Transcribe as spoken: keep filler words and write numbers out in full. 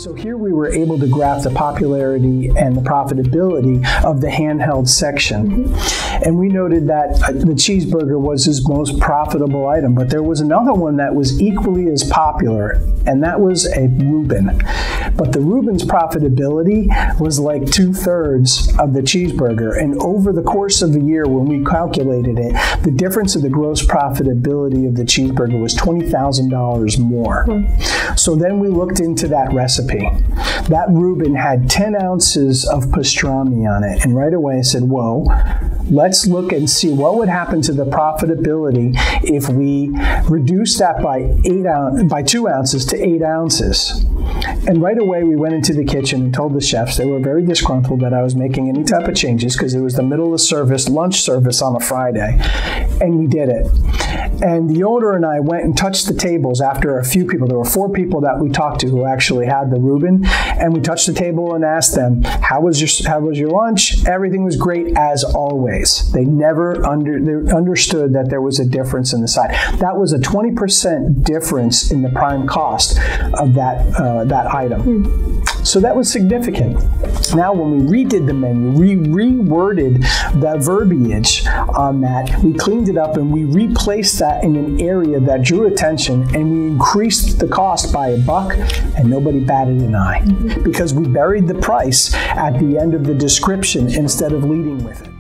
So here we were able to graph the popularity and the profitability of the handheld section. Mm-hmm. And we noted that uh, the cheeseburger was his most profitable item, but there was another one that was equally as popular, and that was a Reuben. But the Reuben's profitability was like two-thirds of the cheeseburger. And over the course of the year, when we calculated it, the difference of the gross profitability of the cheeseburger was twenty thousand dollars more. Mm-hmm. So then we looked into that recipe. That Reuben had ten ounces of pastrami on it. And right away I said, whoa, let's look and see what would happen to the profitability if we reduce that by eight ounce, by two ounces to eight ounces. And right away we went into the kitchen and told the chefs, they were very disgruntled that I was making any type of changes because it was the middle of service, lunch service on a Friday. And we did it. And the owner and I went and touched the tables after a few people. There were four people that we talked to who actually had the Reuben. And we touched the table and asked them, how was your, how was your lunch? Everything was great as always. They never under, they understood that there was a difference in the side. That was a twenty percent difference in the prime cost of that, uh, that item. Mm. So that was significant. Now, when we redid the menu, we reworded the verbiage on that. We cleaned it up and we replaced that in an area that drew attention, and we increased the cost by a buck, and nobody batted an eye. Mm-hmm. Because we buried the price at the end of the description instead of leading with it.